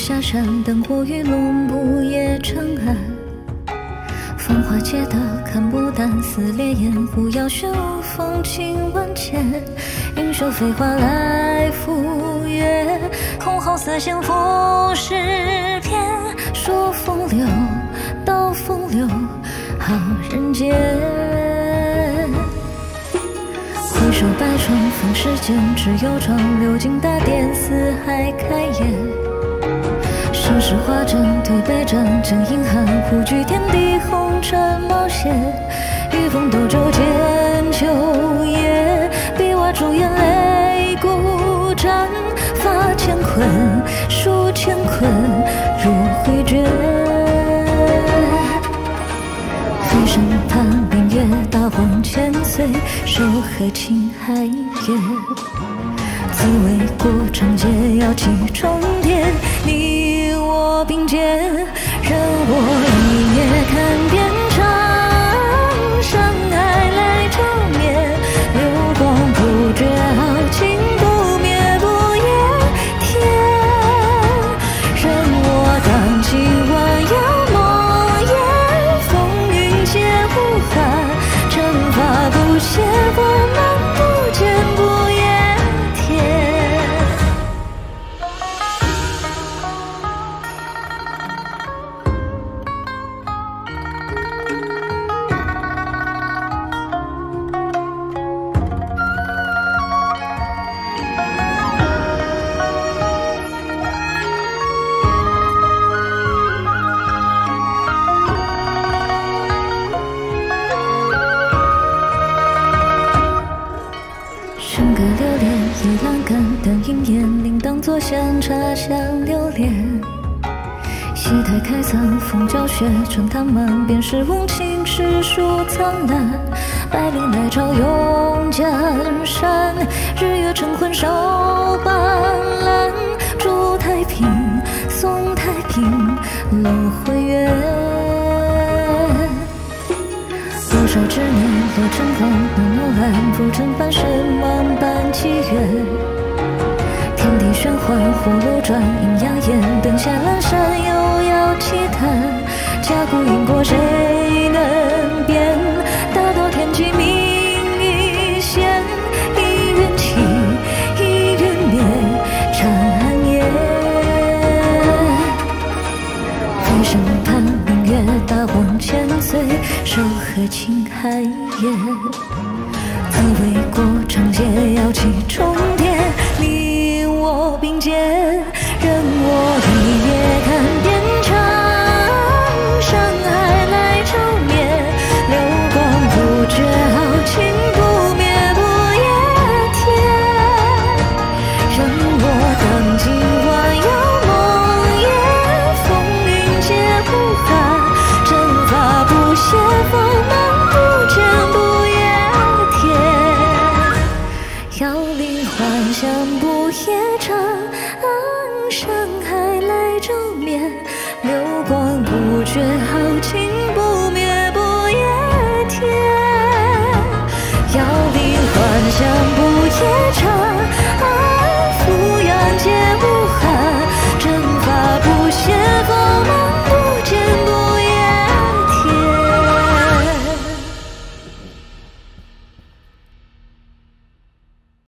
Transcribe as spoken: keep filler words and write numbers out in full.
下山，灯火与龙不夜长安。繁华街的看不淡，似烈焰狐妖雪无风情万千。云袖飞花来赴约，空后似线浮世篇。说风流，道风流，好人间。回首百重逢世间，只有壮流金大典，四海开颜。盛世华阵，对北战，将阴寒，护居天地，红尘冒险。与风斗酒间秋夜，笔画出眼泪孤盏，发乾坤，书乾坤，如回绝。飞身攀明月，大荒千岁，手和青海月。自为过长街，摇旗重叠，你我并肩，任我一夜看遍长，山海来朝灭，流光不绝，豪情不灭，不夜天。任我荡尽万妖梦魇，风云皆呼喊，阵法不懈，光芒不减，不夜天。笙歌流连，倚栏杆，灯影烟，铃铛作响，茶香流连。戏台开散，风教雪，春堂满，便是无情世书苍蓝。百灵来朝永江山，日月晨昏守斑斓。祝太平，送太平，轮回圆。多少执念落成风，能诺兰浮沉半生，万般契约。天地玄幻，火炉转，阴阳眼，灯下阑珊，又要奇谈。甲骨因果谁能辨？大道天机命一线，一缘起，一缘灭，长安夜。飞身攀明月，大荒千岁，手和青海夜。自为过长街，摇旗重叠，你我并肩，任我一夜看遍长，山海来朝灭，流光不绝，豪情不灭，不夜天。任我荡尽万妖梦魇，风云皆呼喊，阵法不懈，锋芒不减，不夜天。遥领还乡不夜长，山海来朝灭，流光不绝，豪情不灭，不夜天。遥领还乡不